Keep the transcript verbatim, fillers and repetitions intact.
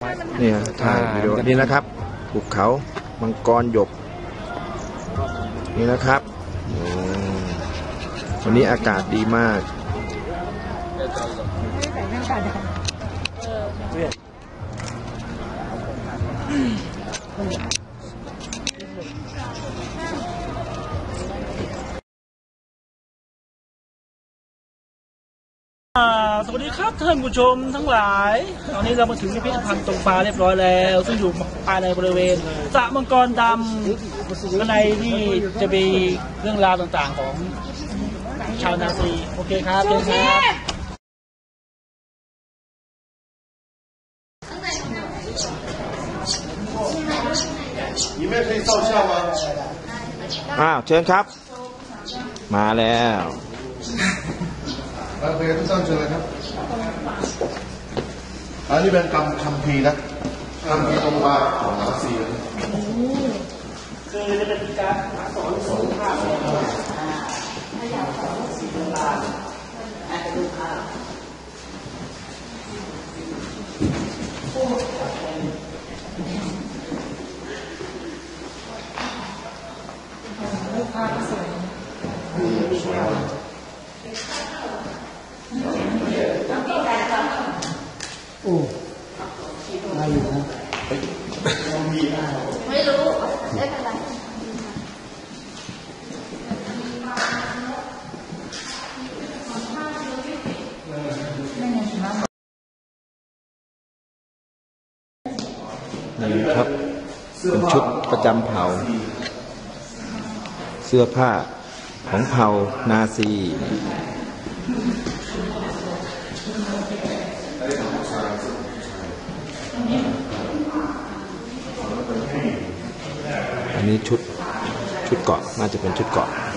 เนี่ยถ่ายวิดีโอนี่นะครับภูเขามังกรหยกนี่นะครับวันนี้อากาศดีมากสวัสดีครับท่านผู้ชมทั้งหลายตอนนี้เรามาถึงพิพิธภัณฑ์ตรงปลาเรียบร้อยแล้วซึ่งอยู่ภายในบริเวณสระมังกรดำข้างในนี่จะมีเรื่องราวต่างๆของชาวนาซีโอเคครับเชิญครับอ้าวเชิญครับมาแล้วโอเคทุกท่านเชิญเลยครับอันนี้เป็นกรรมคัมภีร์นะคำพีร์ตรงว่าของนาซีคือจะเป็นการสอนสอนภาพถ้าอยากสอนสีต่างๆอาจจะดูภาพรูปภาพสวยโอ้ได้อยู่นะไม่รู้ไม่เป็นไรนี่ครับเป็นชุดประจำเผ่าเสื้อผ้าของเผ่านาซีอันนี้ชุดชุดเกาะน่าจะเป็นชุดเกาะ